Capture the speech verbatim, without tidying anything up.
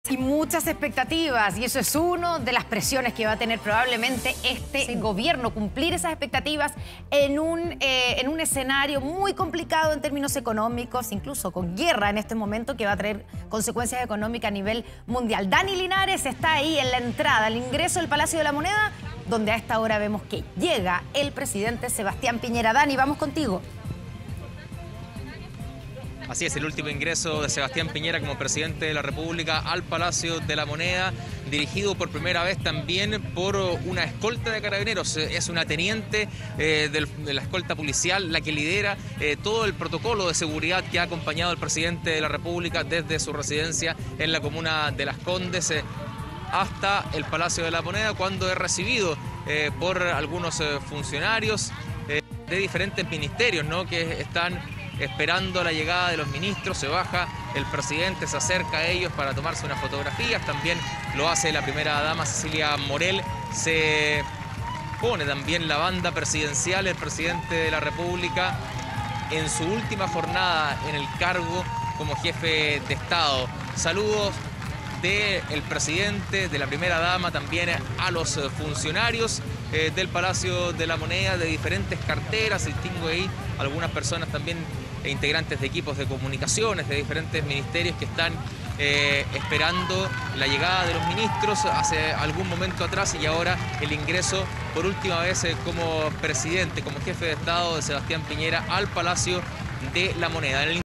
Y muchas expectativas, y eso es una de las presiones que va a tener probablemente este sí. gobierno, cumplir esas expectativas en un, eh, en un escenario muy complicado en términos económicos, incluso con guerra en este momento que va a traer consecuencias económicas a nivel mundial. Dani Linares está ahí en la entrada, al ingreso del Palacio de la Moneda, donde a esta hora vemos que llega el presidente Sebastián Piñera. Dani, vamos contigo. Así es, el último ingreso de Sebastián Piñera como presidente de la República al Palacio de la Moneda, dirigido por primera vez también por una escolta de carabineros. Es una teniente eh, del, de la escolta policial la que lidera eh, todo el protocolo de seguridad que ha acompañado al presidente de la República desde su residencia en la comuna de Las Condes eh, hasta el Palacio de la Moneda, cuando es recibido eh, por algunos eh, funcionarios eh, de diferentes ministerios, ¿no?, que están esperando la llegada de los ministros. Se baja el presidente, se acerca a ellos para tomarse unas fotografías. También lo hace la primera dama Cecilia Morel. Se pone también la banda presidencial, el presidente de la República, en su última jornada en el cargo como jefe de Estado. Saludos del presidente, de la primera dama, también a los funcionarios eh, del Palacio de la Moneda, de diferentes carteras. Distingo ahí algunas personas también e integrantes de equipos de comunicaciones de diferentes ministerios que están eh, esperando la llegada de los ministros hace algún momento atrás, y ahora el ingreso por última vez eh, como presidente, como jefe de Estado de Sebastián Piñera al Palacio de la Moneda.